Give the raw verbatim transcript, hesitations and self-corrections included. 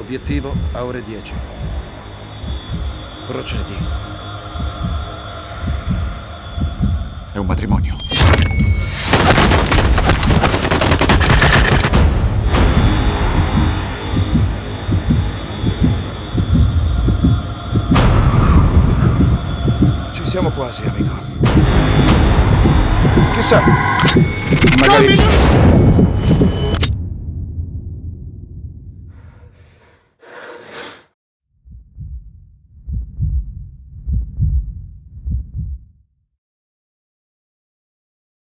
Obiettivo a ore dieci. Procedi. È un matrimonio. Ci siamo quasi, amico. Chissà, magari...